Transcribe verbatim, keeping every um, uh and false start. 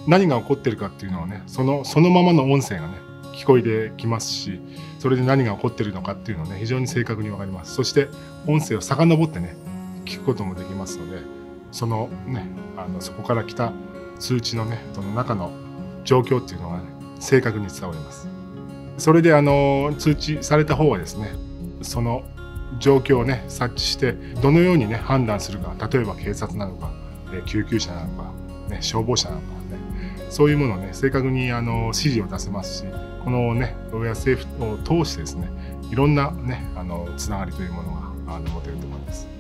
何が起こってるかっていうのをね、そのそのままの音声がね聞こえてきますし、それで何が起こってるのかっていうのをね非常に正確に分かります。そして音声を遡ってね聞くこともできますので、そのねあのそこから来た通知のねその中の状況っていうのがね正確に伝わります。それであの通知された方はですね、その状況をね察知してどのようにね判断するか、例えば警察なのか救急車なのか、ね、消防車なのかね、そういうものをね正確にあの指示を出せますし、このねウェアセーフを通してですねいろんなねあのつながりというものがあの持てると思います。